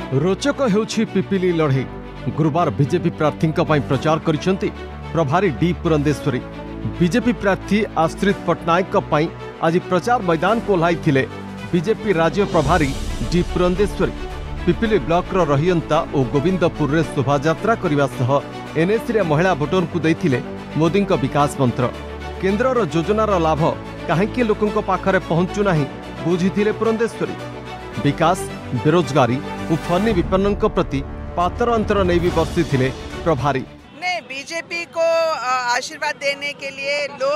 रोचक हेउछि पिपिली लड़े गुरुवार बीजेपी प्रार्थी प्रचार करिसेंती प्रभारी डी पुरंदेश्वरी। बीजेपी प्रार्थी आश्रित पट्टनायक आज प्रचार मैदान को ओह्लाइथिले बीजेपी राज्य प्रभारी डी पुरंदेश्वरी। पिपिली ब्लॉक रहियंता और गोविंदपुर रे शोभायात्रा करने सह एनएसी रे महिला भोटर को देथिले मोदी विकास मंत्र। केन्द्र योजनार लाभ कहीं लोकों पाखरे पहुंचु नाही बुझीथिले पुरंदेश्वरी। विकास बेरोजगारी और फनी विपन्न प्रति पातर अंतर नहीं भी बरसी थे प्रभारी। बीजेपी को आशीर्वाद देने के लिए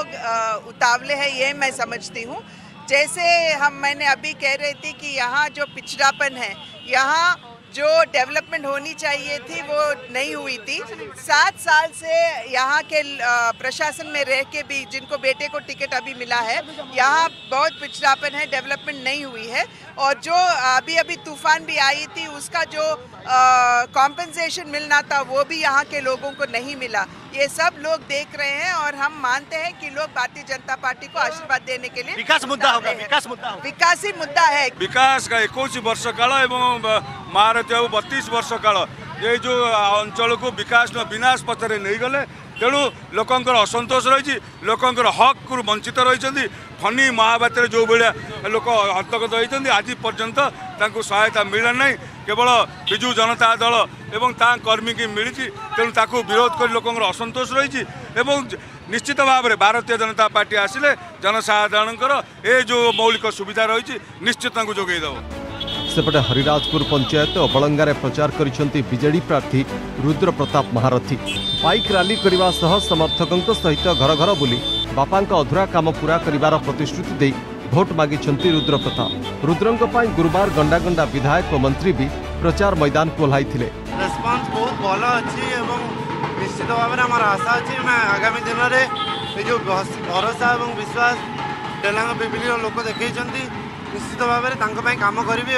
लोग उतावले हैं, ये मैं समझती हूँ। जैसे मैंने अभी कह रही थी कि यहाँ जो पिछड़ापन है, यहाँ जो डेवलपमेंट होनी चाहिए थी वो नहीं हुई थी। 7 साल से यहाँ के प्रशासन में रह के भी जिनको बेटे को टिकट अभी मिला है, यहाँ बहुत पिछड़ापन है, डेवलपमेंट नहीं हुई है। और जो अभी तूफान भी आई थी उसका जो कॉम्पेंसेशन मिलना था वो भी यहाँ के लोगों को नहीं मिला। ये सब लोग देख रहे हैं और हम मानते हैं कि लोग भारतीय जनता पार्टी को आशीर्वाद देने के लिए विकास मुद्दा होगा। विकास ही मुद्दा है। विकास का 21 वर्ष काल एवं महारथी 32 वर्ष काल ये जो अंचल को विकास विनाश पथरे नहीं गले, तेणु लोकंकर असंतोष रही, लोकंकर हक वंचित रही। फनी महाबात्य जो भाया लोक हस्तगत होती आज पर्यंत सहायता मिला ना, केवल विजु जनता दल एवं कर्मी की मिली। तेणु ताकू विरोध कर लोक असंतोष रही। निश्चित भाव में भारतीय जनता पार्टी आसिले जनसाधारण ये जो मौलिक सुविधा रही निश्चित जोगेदेव। सेपटे हरिराजपुर पंचायत अबलंगा प्रचार करिसेंती बीजेडी प्रार्थी रुद्र प्रताप महारथी। बाइक रैली करने सह समर्थकों सहित घर घर बुली बापांक अधूरा काम पूरा करिवार प्रतिश्रुति दे भोट मागिछंती रुद्र प्रताप। रुद्रंक पई गुरुवार गंडा गंडा विधायक और मंत्री भी प्रचार मैदान को ओह्लाइथिले। रेस्पॉन्स बहुत भल अछि एवं निश्चित भाव में आम आशा अच्छी आगामी दिन में जो भरोसा और विश्वास डेलांग पिपिली लोक देखते निश्चित भाव में काम करी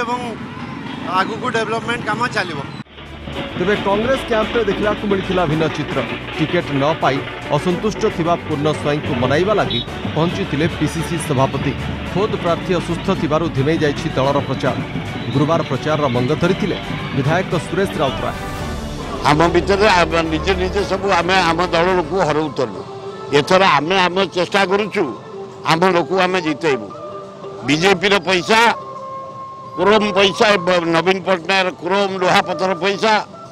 आगु को डेवलपमेंट काम चलो। तेबे कांग्रेस कैंप में देखला मिलता भिन्न चित्र। टिकेट न पाई असंतुष्ट थिबा पूर्ण स्वाई को मनाइबा लगी पहुंची पीसीसी सभापति। खोद प्रार्थी असुस्थ थिबारु धिमे जाइछि दलर प्रचार। गुरुवार प्रचार मंग धरिथिले विधायक सुरेश राउतराय। आम भीतर निजे निजे सब आम दल को हरउतलु। एथर आम चेष्टा करूछु आम लोक आम जितेबू। बीजेपी रो पैसा क्रोम पैसा नवीन पट्टनायक क्रोम लोहा पथर पैसा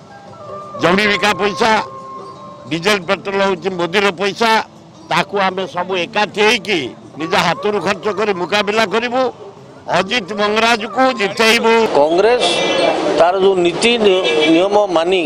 जमी बिका पैसा डीजेल पेट्रोल हूँ मोदी पैसा ताकू आम सब एकाठी निज हाथ खर्च कर मुकाबला करूँ। अजित मंगराज को जितेबू। कांग्रेस तार जो नीति नियम मानी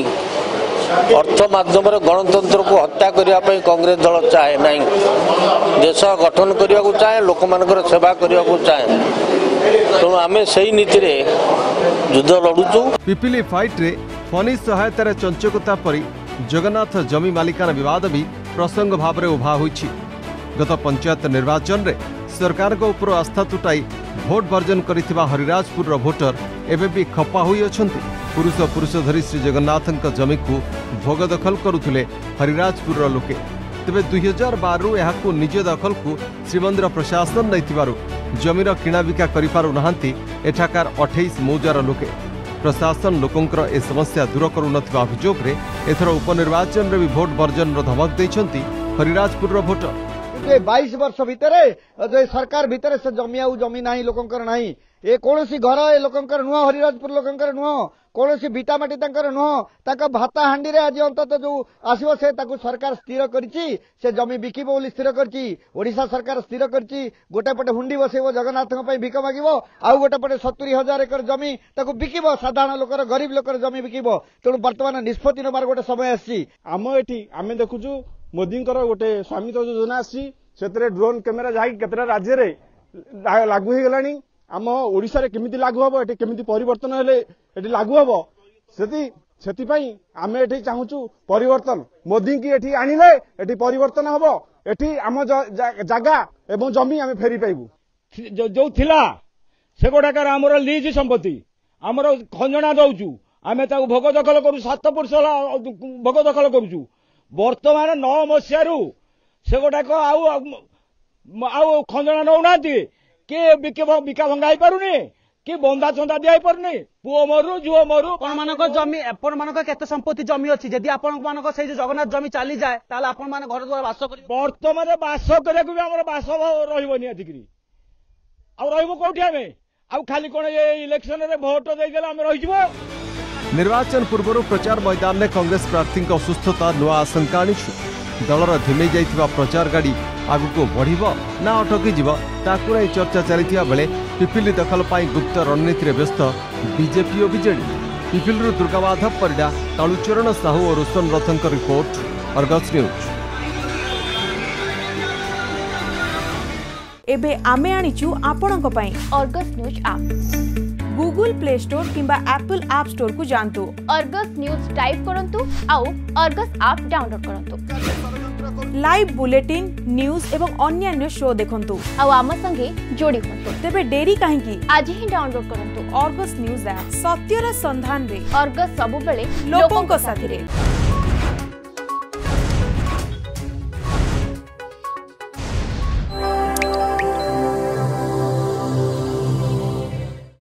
अर्थ माध्यम गणतंत्र को हत्या करने कांग्रेस दल चाहे नहीं। देश गठन करने को चाहे, लोक मानकर सेवा करने को चाहे। तेणु आम से नीति रे युद्ध लड़ुचु। पिपिली फाइट रे फनी सहायतार चंचकता परी जगन्नाथ जमी मालिकाना विवाद भी प्रसंग भाव में उभा होइछि। गत पंचायत निर्वाचन रे सरकार को ऊपर आस्था तुटाई भोट वर्जन करिथिबा हरिराजपुर भोटर एबे भी खपा होई अछंती। पुरुष धरी श्री जगन्नाथ जमी को भोग दखल करुथिले हरिराजपुर लोके। तेबे 2012 यहाकू निज दखल को श्रीमंदिर प्रशासन नैथिबारु जमीर किणाबिका करि पारु नाहांती एठाकार 28 मौजार लोके। प्रशासन लोकंकर ए समस्या दूर करू नथिबा अभियोग रे एथर उपनिर्वाचन रे भी भोट वर्जन रो धमक दैछंती हरिराजपुर भोटर। 22 वर्ष भितर सरकार भितर से जमी आउ जमी नाही लोकंकर नाही। ए कोनोसी घर ए लोकंकर नुह हरिराजपुर लोकंकर नुह कोनोसी भिटामाटी तांकर नुह। ताका भाता हांडी रे आज अंत जो आसीबो से ताकू सरकार स्थिर करिछि। से जमी बिकिबो बोली स्थिर करिछि। ओडिशा सरकार स्थिर करिछि। गोटे पटे हुंडी बसेबो जगन्नाथଙ୍କ पई भिक मागिबो, आउ गोटे पटे 70,000 एकर जमी ताकू बिकिबो, साधारण लोकर गरीब लोकर जमी बिकिबो। तेणु वर्तमान निष्पत्ति नबार गोटे समय आसी। आम एठी आमे देखुछु मोदींकर गोटे स्वामित्व योजना आसी से ड्रोन कैमेरा जहाँ केतरा राज्य रे लागू हो गलानी। आम ओडिशा रे केमिति लागू हबो, एठी केमिति परिवर्तन हेले एठी लागू हबो, सेति पई आमे एठी चाहूछु परिवर्तन। मोदी की एठी आनिले एठी परिवर्तन हबो। एठी आम जागा एवं जमी आमे फेरी पाइबू। जो थिला से गोटाकार आमर लीज संपत्ति आमर खंजणा दउछु, आमे ताको भोग दखल करू। 7 वर्ष भोग दखल करूछु। वर्तमान 9 मसीहारू से गोटाक आउ खंजणा नौना किए बिका भंगा पारुनी कि बंदा चंदा दिया पारनी पुओ मरु झुओ मरु जमी केते संपत्ति जमी अच्छी जदि आपण से जगन्नाथ जमी चली जाए ताले आपण माने घर द्वार बास कर बर्तमान बास करिया भी हमर बास रहबनी अधिकरी आ रहबो कोठी हमें आ खाली कोन ये इलेक्शन रे वोट दे देला हम रहि जबो। निर्वाचन पूर्व प्रचार मैदान में कांग्रेस प्रार्थी असुस्थता नुआ आशंका आनिछु। दलर धिमे जाइथिबा प्रचार गाड़ी आगुको बढ़िबो ना अटकी जीव ताकु नै चर्चा चलिथिबा बेले पिपिली दखल पाई गुप्त रणनीति रे व्यस्त बीजेपी और बीजेडी। पिपिलरु दुर्गामाधव परिडा, कालुचरण साहू और रोशन रथंक रिपोर्ट, अर्गस न्यूज। एबे आमे आनिचु आपणक पई Argus news app. Google Play Store किंबा एप्पल ऐप स्टोर को जानतु अर्गस न्यूज टाइप करंतु आउ अर्गस ऐप डाउनलोड करंतु। लाइव बुलेटिन न्यूज एवं अन्य शो देखंतु आउ आम संगे जोड़ी होंतु। तेबे देरी काहेकि आज ही डाउनलोड करंतु अर्गस न्यूज ऐप। सत्यर संधान रे अर्गस सबु बेले लोकंक साथी रे।